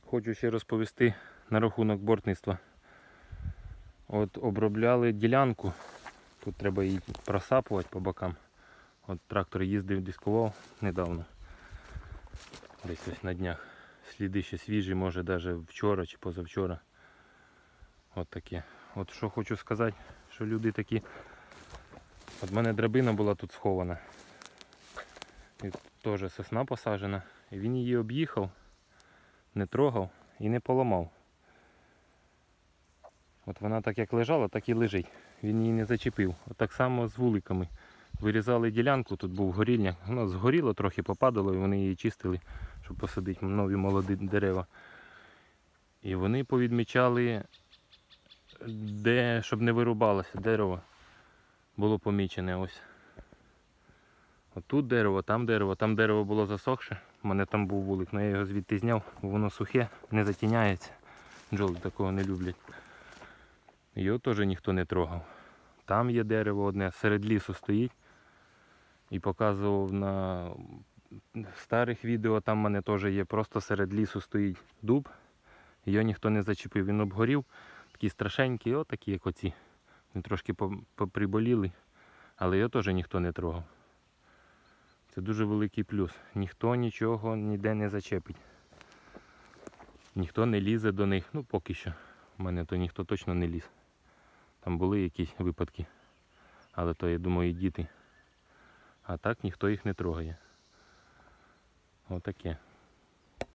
Хочу ще розповісти на рахунок бортництва. От обробляли ділянку, тут треба її просапувати по бокам. От трактор їздив, дискував недавно, десь ось на днях. Сліди ще свіжі, може навіть вчора чи позавчора. От таке. От що хочу сказати, що люди такі. От в мене драбина була тут схована. І теж сосна посаджена. І він її об'їхав, не трогав і не поламав. От вона так як лежала, так і лежить. Він її не зачепив. От так само з вуликами. Вирізали ділянку, тут був горільня. Воно згоріло, трохи попадало, і вони її чистили, щоб посадити нові молоді дерева. І вони повідмічали, де, щоб не вирубалося дерево. Було помічене ось. От тут дерево, там дерево було засохше. У мене там був вулик, але я його звідти зняв, бо воно сухе, не затіняється. Бджоли такого не люблять. Його теж ніхто не трогав. Там є дерево одне, серед лісу стоїть. І показував на старих відео, там в мене теж є, просто серед лісу стоїть дуб. Його ніхто не зачепив, він обгорів, такі страшенькі, отакі як оці. Вони трошки поприболіли, але його теж ніхто не трогав. Це дуже великий плюс. Ніхто нічого ніде не зачепить. Ніхто не лізе до них, ну поки що. У мене то ніхто точно не ліз. Там були якісь випадки, але то, я думаю, і діти. А так ніхто їх не трогає. Отаке.